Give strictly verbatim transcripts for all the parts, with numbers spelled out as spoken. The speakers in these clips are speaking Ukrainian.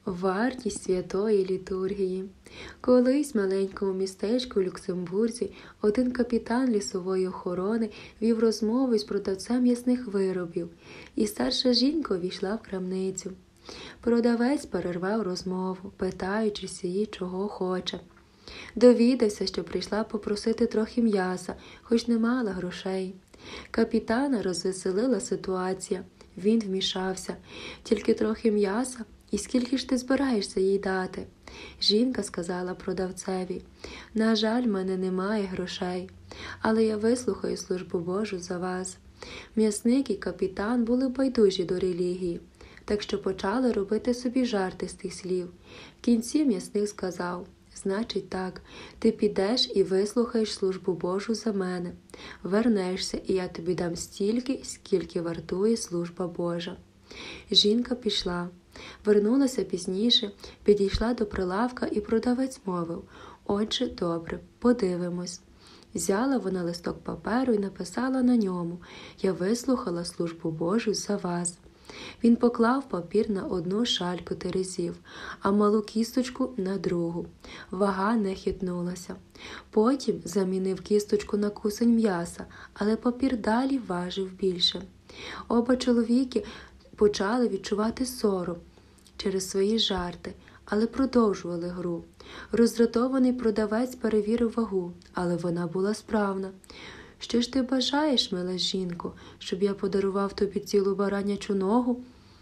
Вартість святої літургії. Колись в маленькому містечку в Люксембурзі один капітан лісової охорони вів розмову із продавцем м'ясних виробів, і старша жінка увійшла в крамницю. Продавець перервав розмову, питаючись її, чого хоче. Довідався, що прийшла попросити трохи м'яса, хоч не мала грошей. Капітана розвеселила ситуація. Він вмішався. «Тільки трохи м'яса? І скільки ж ти збираєшся їй дати?» Жінка сказала продавцеві: «На жаль, в мене немає грошей, але я вислухаю службу Божу за вас». М'ясник і капітан були байдужі до релігії, так що почали робити собі жарти з тих слів. В кінці м'ясник сказав: «Значить так, ти підеш і вислухаєш службу Божу за мене. Вернешся, і я тобі дам стільки, скільки вартує служба Божа». Жінка пішла. Вернулася пізніше, підійшла до прилавка, і продавець мовив: «Отже, добре, подивимось». Взяла вона листок паперу і написала на ньому: «Я вислухала службу Божу за вас». Він поклав папір на одну шальку терезів, а малу кісточку на другу. Вага не хитнулася. Потім замінив кісточку на кусень м'яса, але папір далі важив більше. Оба чоловіки почали відчувати сором через свої жарти, але продовжували гру. Роздратований продавець перевірив вагу, але вона була справна. «Що ж ти бажаєш, мила жінко, щоб я подарував тобі цілу баранячу ногу?»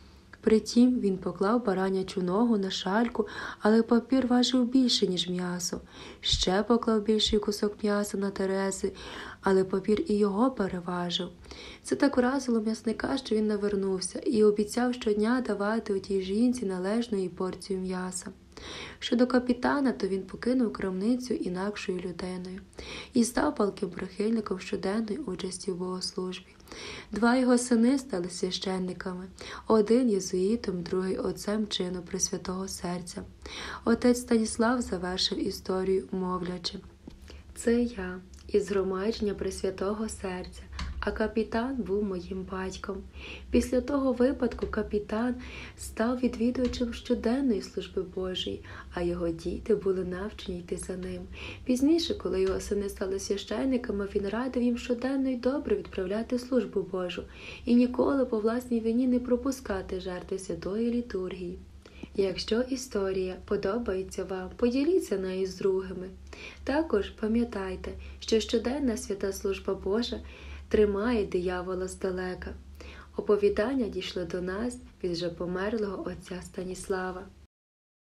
Притім він поклав баранячу ногу на шальку, але папір важив більше, ніж м'ясо. Ще поклав більший кусок м'яса на терези, але папір і його переважив. Це так вразило м'ясника, що він навернувся і обіцяв щодня давати отій жінці належну їй порцію м'яса. Щодо капітана, то він покинув крамницю інакшою людиною і став палким прихильником щоденної участі в богослужбі. Два його сини стали священниками, один єзуїтом, другий отцем чину Пресвятого Серця. Отець Станіслав завершив історію, мовлячи: «Це я із згромадження Пресвятого Серця, а капітан був моїм батьком. Після того випадку капітан став відвідувачем щоденної служби Божої, а його діти були навчені йти за ним. Пізніше, коли його сини стали священниками, він радив їм щоденно й добре відправляти службу Божу і ніколи по власній вині не пропускати жертви святої літургії. Якщо історія подобається вам, поділіться нею з другими. Також пам'ятайте, що щоденна свята служба Божа тримає диявола здалека». Оповідання дійшло до нас від вже померлого отця Станіслава.